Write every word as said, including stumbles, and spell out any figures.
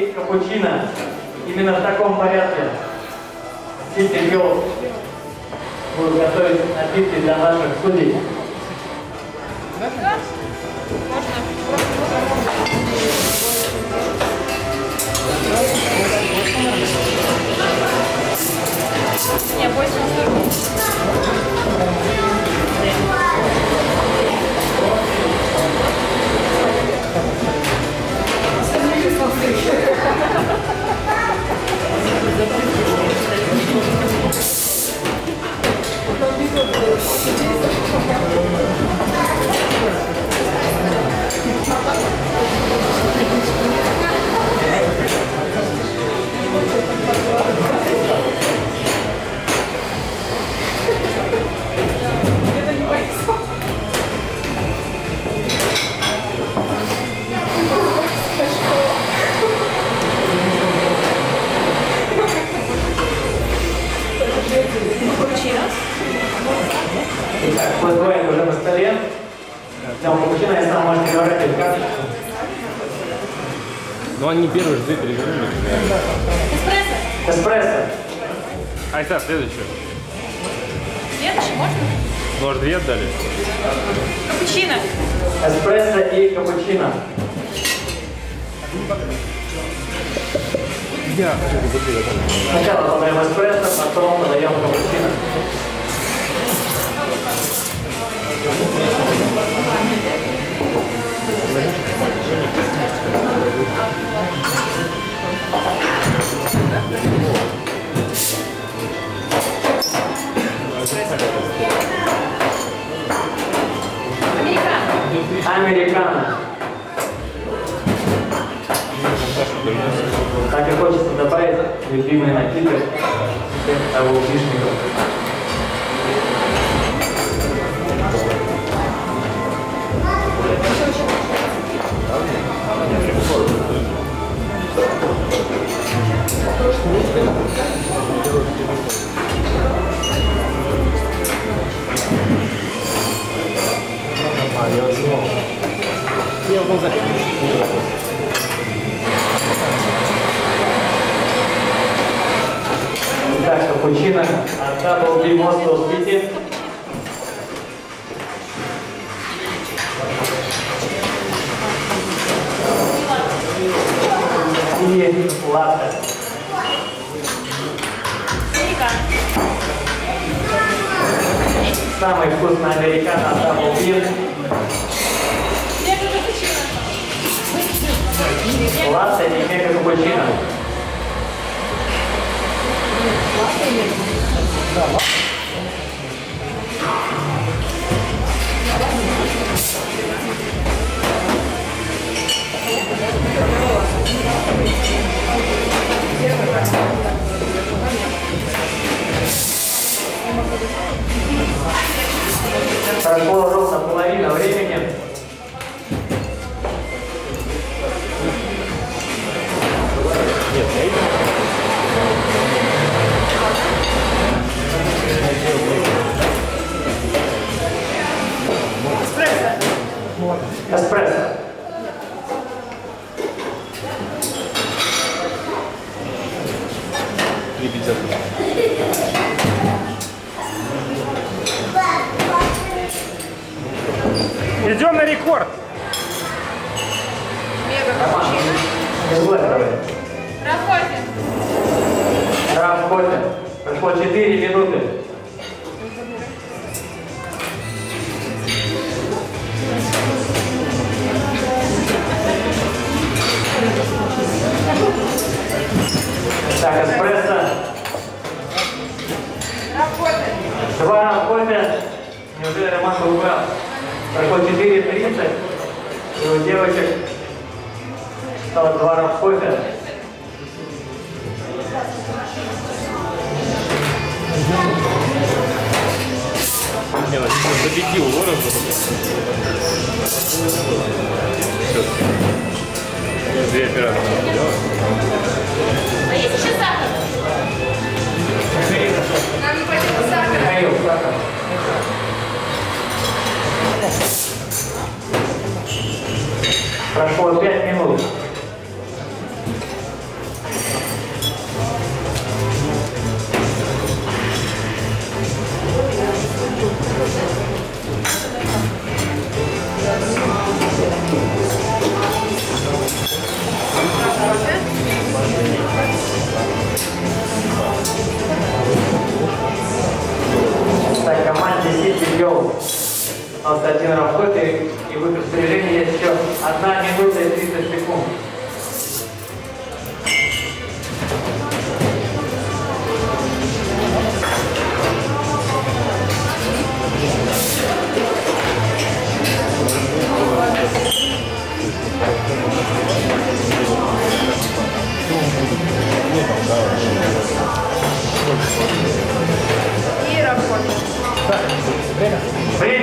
и капучино. Именно в таком порядке City Girls будут готовить напитки для наших судей. Не, восемьдесят. Итак, платвейн уже на столе. Для капучино я сам можете говорить в карточку. Ну они первые же две перевернули. Эспрессо. Эспрессо. Айса, следующее. Следующий можно? Может, две отдали? Капучино. Эспрессо и капучино. Я. Сначала подаем эспрессо, потом подаем капучино. Американо. Американо. Так и хочется добавить любимые напиток того вишника. А, я возьму. Я его запишу. Итак, капучино от Double D Moscow City. И латте. Самый вкусный американо от Double D. Латте и мега капучино. Прошло ровно половина времени. Эспрессо. три пятьдесят. Идем на рекорд. Мега капучино. Раф кофе. Раф кофе. Прошло четыре минуты. Так, эспрессо. Раф кофе. Два раф кофе. Неужели Роман был прав? Прошло четыре тридцать. И у девочек стало два раф кофе. Не, ну победил ворон. Две операции. А есть еще сахар? Нам не пойдет сахар. Михаил, сахар. Прошло пять минут. И Рапопин. Время.